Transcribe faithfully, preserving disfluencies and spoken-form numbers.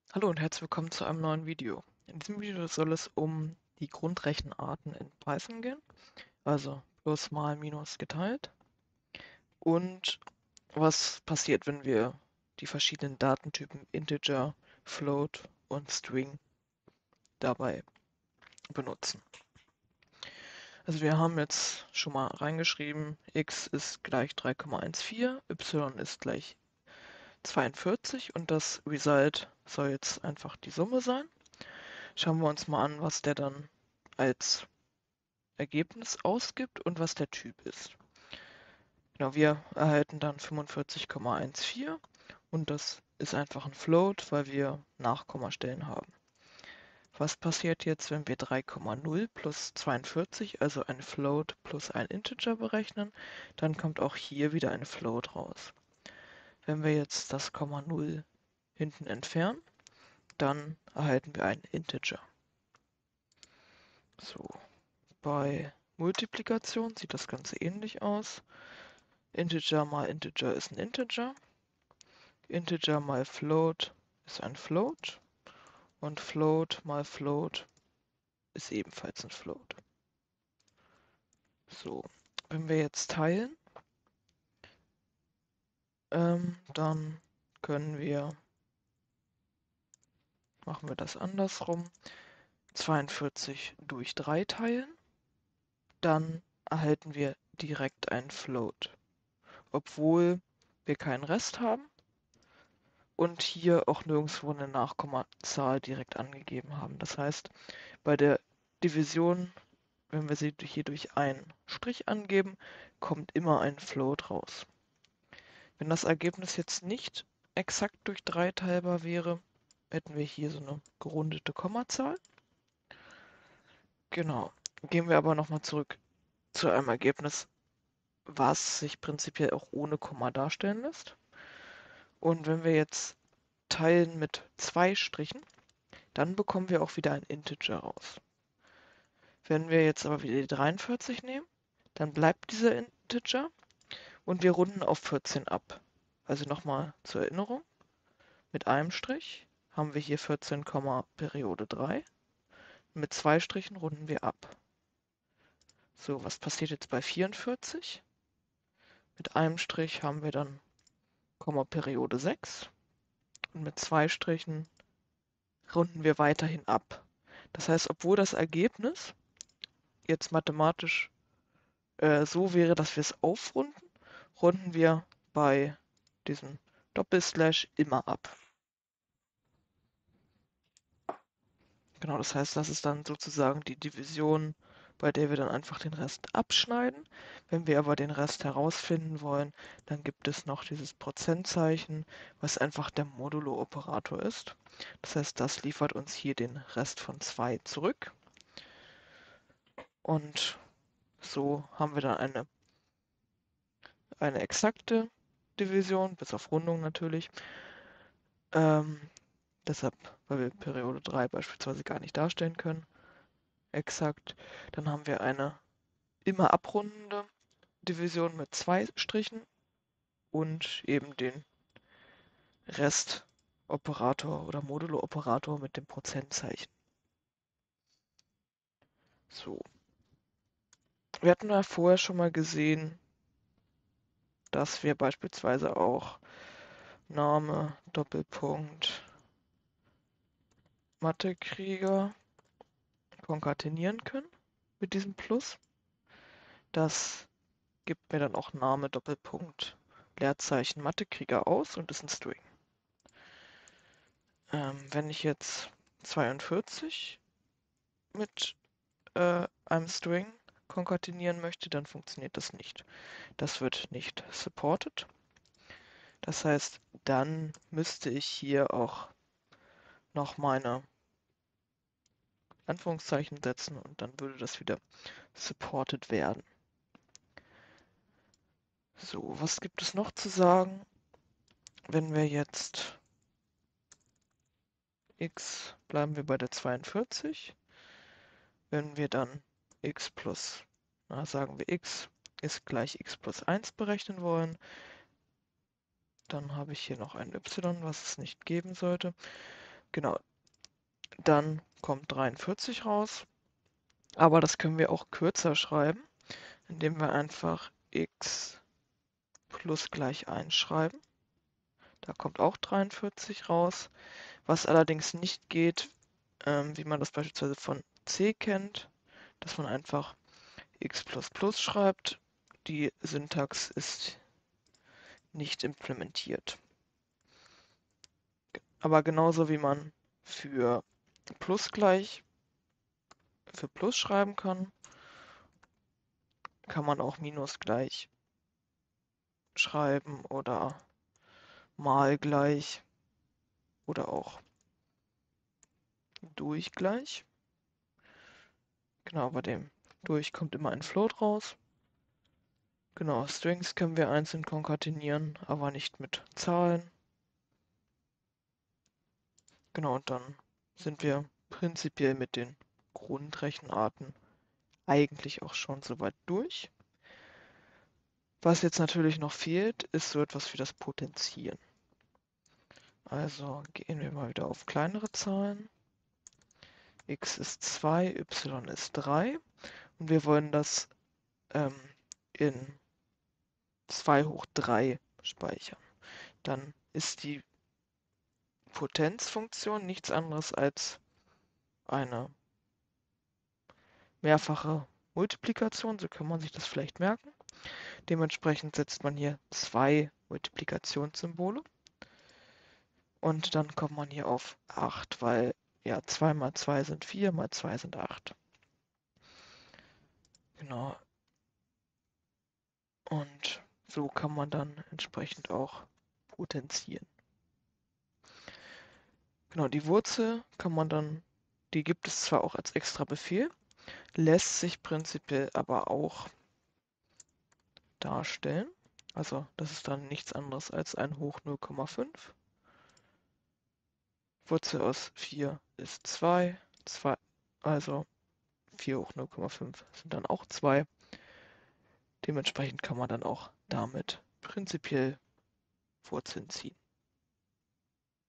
Hallo und herzlich willkommen zu einem neuen Video. In diesem Video soll es um die Grundrechenarten in Python gehen, also plus, mal, minus geteilt und was passiert, wenn wir die verschiedenen Datentypen Integer, Float und String dabei benutzen. Also wir haben jetzt schon mal reingeschrieben, x ist gleich drei Komma vierzehn, y ist gleich zweiundvierzig und das Result soll jetzt einfach die Summe sein. Schauen wir uns mal an, was der dann als Ergebnis ausgibt und was der Typ ist. Genau, wir erhalten dann fünfundvierzig Komma vierzehn und das ist einfach ein Float, weil wir Nachkommastellen haben. Was passiert jetzt, wenn wir drei Komma null plus zweiundvierzig, also ein Float plus ein Integer berechnen? Dann kommt auch hier wieder ein Float raus. Wenn wir jetzt das Komma null hinten entfernen, dann erhalten wir einen Integer. So, bei Multiplikation sieht das Ganze ähnlich aus. Integer mal Integer ist ein Integer. Integer mal Float ist ein Float. Und Float mal Float ist ebenfalls ein Float. So, wenn wir jetzt teilen, ähm, dann können wir, machen wir das andersrum, zweiundvierzig durch drei teilen. Dann erhalten wir direkt einen Float, obwohl wir keinen Rest haben und hier auch nirgendwo eine Nachkommazahl direkt angegeben haben. Das heißt, bei der Division, wenn wir sie hier durch einen Strich angeben, kommt immer ein Float raus. Wenn das Ergebnis jetzt nicht exakt durch drei teilbar wäre, hätten wir hier so eine gerundete Kommazahl. Genau. Gehen wir aber nochmal zurück zu einem Ergebnis, was sich prinzipiell auch ohne Komma darstellen lässt. Und wenn wir jetzt teilen mit zwei Strichen, dann bekommen wir auch wieder ein Integer raus. Wenn wir jetzt aber wieder die dreiundvierzig nehmen, dann bleibt dieser Integer und wir runden auf vierzehn ab. Also nochmal zur Erinnerung, mit einem Strich haben wir hier vierzehn, Periode drei. Mit zwei Strichen runden wir ab. So, was passiert jetzt bei vierundvierzig? Mit einem Strich haben wir dann Komma Periode sechs und mit zwei Strichen runden wir weiterhin ab. Das heißt, obwohl das Ergebnis jetzt mathematisch äh, so wäre, dass wir es aufrunden, runden wir bei diesem Doppelslash immer ab. Genau, das heißt, das ist dann sozusagen die Division, bei der wir dann einfach den Rest abschneiden. Wenn wir aber den Rest herausfinden wollen, dann gibt es noch dieses Prozentzeichen, was einfach der Modulo-Operator ist. Das heißt, das liefert uns hier den Rest von zwei zurück. Und so haben wir dann eine, eine exakte Division, bis auf Rundung natürlich. Ähm, deshalb, weil wir Periode drei beispielsweise gar nicht darstellen können, exakt. Dann haben wir eine immer abrundende Division mit zwei Strichen und eben den Restoperator oder Modulo-Operator mit dem Prozentzeichen. So. Wir hatten ja vorher schon mal gesehen, dass wir beispielsweise auch Name, Doppelpunkt, Mathekrieger konkatenieren können mit diesem Plus. Das gibt mir dann auch Name, Doppelpunkt, Leerzeichen, Mathekrieger aus und ist ein String. Ähm, wenn ich jetzt zweiundvierzig mit äh, einem String konkatenieren möchte, dann funktioniert das nicht. Das wird nicht supported. Das heißt, dann müsste ich hier auch noch meine Anführungszeichen setzen und dann würde das wieder supported werden. So, was gibt es noch zu sagen, wenn wir jetzt x, bleiben wir bei der zweiundvierzig, wenn wir dann x plus, na, sagen wir x ist gleich x plus eins berechnen wollen, dann habe ich hier noch ein y, was es nicht geben sollte. Genau, dann kommt dreiundvierzig raus, aber das können wir auch kürzer schreiben, indem wir einfach x plus gleich eins schreiben. Da kommt auch dreiundvierzig raus. Was allerdings nicht geht, ähm, wie man das beispielsweise von C kennt, dass man einfach x plus plus schreibt. Die Syntax ist nicht implementiert. Aber genauso wie man für plus gleich für plus schreiben kann, kann man auch minus gleich schreiben oder mal gleich oder auch durch gleich. Genau, bei dem durch kommt immer ein Float raus. Genau, Strings können wir einzeln konkatenieren, aber nicht mit Zahlen. Genau, und dann sind wir prinzipiell mit den Grundrechenarten eigentlich auch schon soweit durch. Was jetzt natürlich noch fehlt, ist so etwas wie das Potenzieren. Also gehen wir mal wieder auf kleinere Zahlen. X ist zwei, y ist drei und wir wollen das ähm, in zwei hoch drei speichern. Dann ist die Potenzfunktion nichts anderes als eine mehrfache Multiplikation, so kann man sich das vielleicht merken. Dementsprechend setzt man hier zwei Multiplikationssymbole und dann kommt man hier auf acht, weil ja zwei mal zwei sind vier, mal zwei sind acht. Genau. Und so kann man dann entsprechend auch potenzieren. Genau, die Wurzel kann man dann, die gibt es zwar auch als extra Befehl, lässt sich prinzipiell aber auch darstellen. Also das ist dann nichts anderes als ein hoch null Komma fünf. Wurzel aus vier ist zwei, zwei, also vier hoch null Komma fünf sind dann auch zwei. Dementsprechend kann man dann auch damit prinzipiell Wurzeln ziehen.